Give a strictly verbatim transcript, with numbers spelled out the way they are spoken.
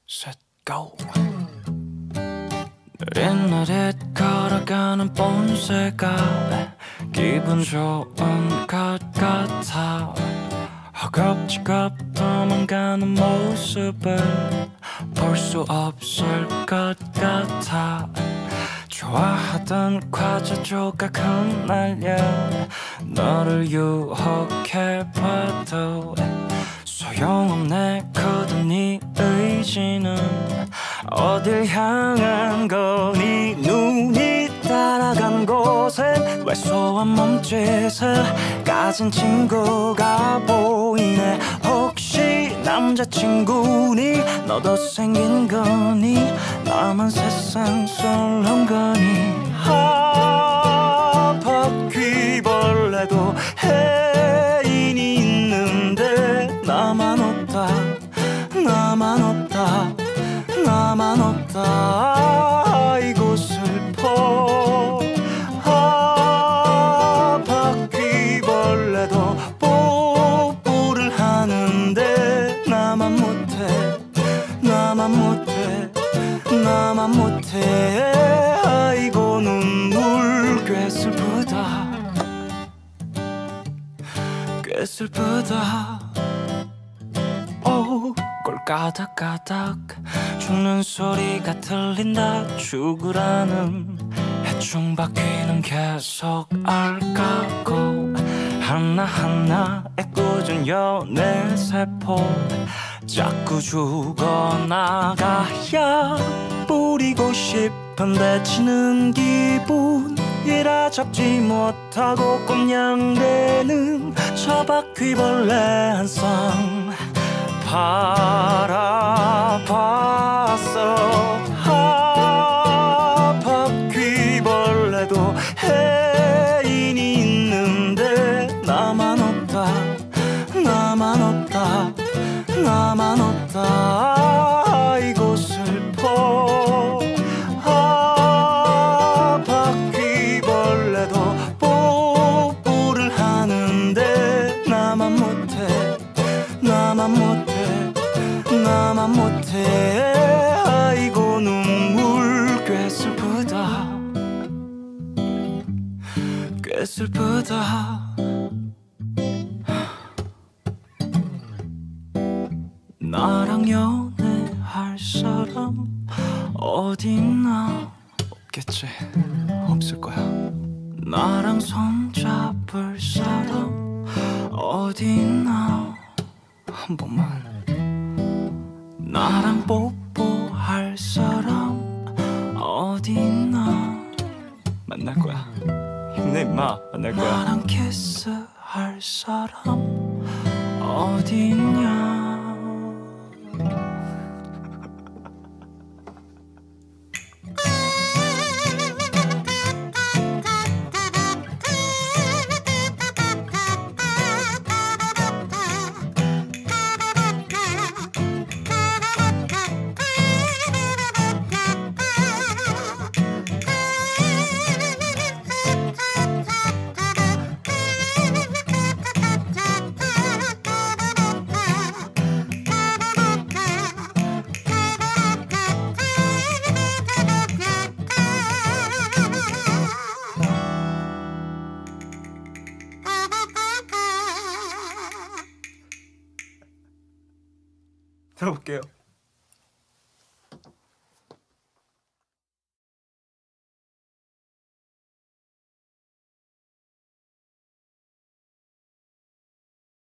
셋, 고! 느릿느릿 걸어가는 본새가 기분 좋은 것 같아. 허겁지겁 도망가는 모습을 볼 수 없을 것 같아. 좋아하던 과자 조각 흩날려 너를 유혹해봐도 소용없네. 굳은 네 의지는 어딜 향한 거니. 눈이 따라간 곳엔 왜소한 몸짓을 가진 친구가 보이네. 혹시 남자친구니? 너도 생긴 거니? 나만 세상 솔로인 거니? 아, 바퀴벌레도 해인이 있는데 나만 없다, 나만 없다, 나만 없다. 아이고 슬퍼. 아, 바퀴벌레도 뽀뽀를 하는데 나만 못해, 나만 못해, 나만 못해. 아이고 눈물 꽤 슬프다, 꽤 슬프다. 오, 꼴까닥까닥 죽는 소리가 들린다. 죽으라는 해충 바퀴는 계속 알까고 하나하나의 꾸준 연애 세포 자꾸 죽어나가야 뿌리고 싶은데 지는 기분이라 잡지 못하고 꼼냥대는 저 바퀴벌레 한 쌍 바라봤어. 아, 바퀴벌레도 해인이 있는데 나만 없다, 나만 없다, 나만 없다. 아이고 슬퍼. 아, 바퀴벌레도 뽀뽀를 하는데 나만 못해, 나만 못해, 나만 못해. 아이고 눈물 꽤 슬프다, 꽤 슬프다. 나랑 연애할 사람 어딨나? 없겠지, 없을 거야. 나랑 손잡을 사람 어딨나? 한 번만. 나랑 뽀뽀할 사람 어딨나? 만날 거야. 힘내 임마, 만날 거야. 나랑 키스할 사람 어딨냐? 들어볼게요.